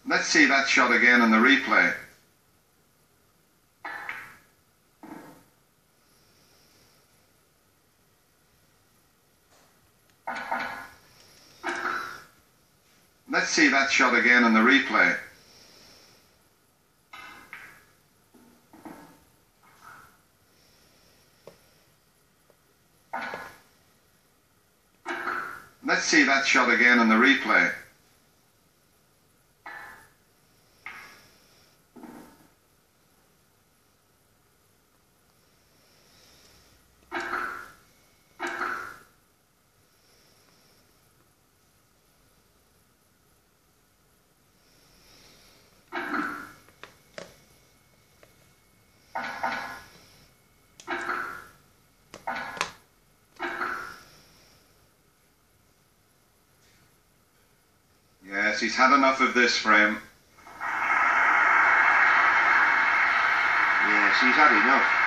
Let's see that shot again in the replay. Let's see that shot again in the replay. Let's see that shot again in the replay. Yes, he's had enough of this frame. Yes, he's had enough.